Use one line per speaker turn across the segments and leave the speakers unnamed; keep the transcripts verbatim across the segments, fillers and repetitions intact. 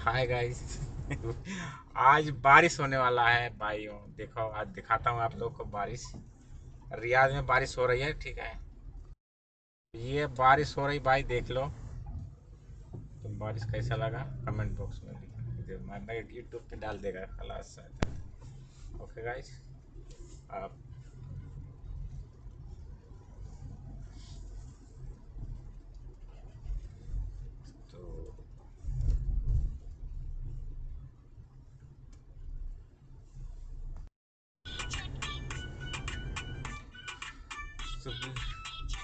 Hi guys. आज बारिश होने वाला है भाइयों। देखो आज दिखाता हूँ आप लोग को बारिश। रियाद में बारिश हो रही है, ठीक है। ये बारिश हो रही भाई, देख लो। तो बारिश कैसा लगा कमेंट बॉक्स में लिखना। मैं यूट्यूब पे डाल देगा खलास। ओके गाइस, आप तो सुबह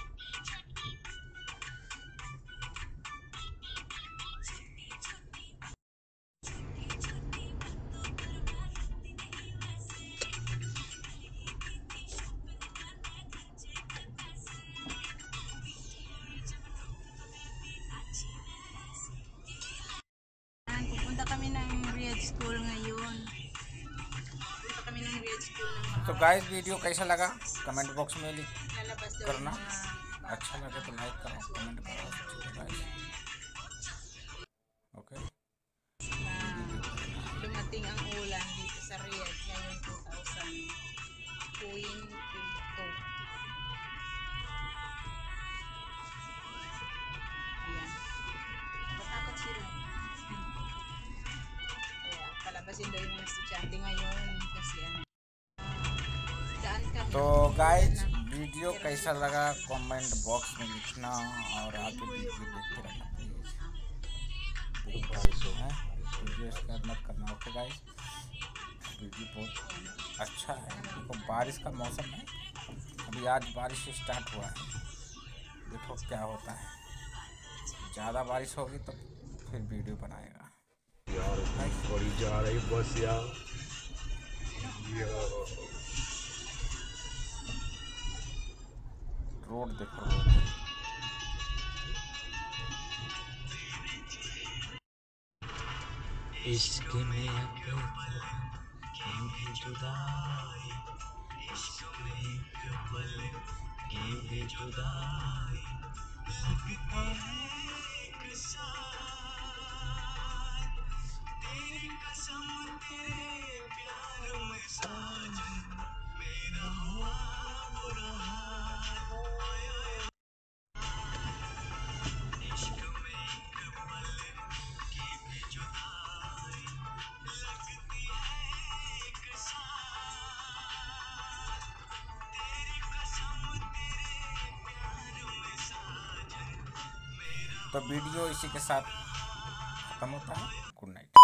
Pupunta kami ng Riyadh School ngayon. Pupunta kami ng Riyadh School ng
तो
maaga.
गाइस वीडियो कैसा लगा कमेंट बॉक्स में लिख
Lalabas daw
करना।
yung mga
अच्छा लगे तो लाइक करो, कमेंट करो। ठीक है guys, okay.
na dumating ang ulan dito sa Riyadh ngayong two thousand twenty-two. Ayan. Natakot sila. Kaya palabasin daw yung mga estudyante ngayon kasi ano. Daan kami
तो
ng umulan
guys
na.
Video
Pero
कैसा लगा comment box में लिखना, और आगे video देखते रहना please. हैं वीडियो स्किप मत करना, ओके गाइज। वीडियो बहुत अच्छा है। देखो बारिश का मौसम है, अभी आज बारिश स्टार्ट हुआ है। देखो क्या होता है, ज़्यादा बारिश होगी तो फिर वीडियो बनाएगा।
यार बड़ी जा रही बस यार।
रोड देखो, रोड
इश्क में क्यों भी जुदाई, इश्क में क्यों पल की भी जुदाई, लगता है एक साथ तेरी कसम तेरे प्यार में साजन मेरा हुआ बुरा हाल। इश्क में एक पल की भी जुदाई, लगती है एक साथ तेरी कसम तेरे प्यार में साजन मेरा।
तो वीडियो इसी के साथ ख़त्म होता है। Good night.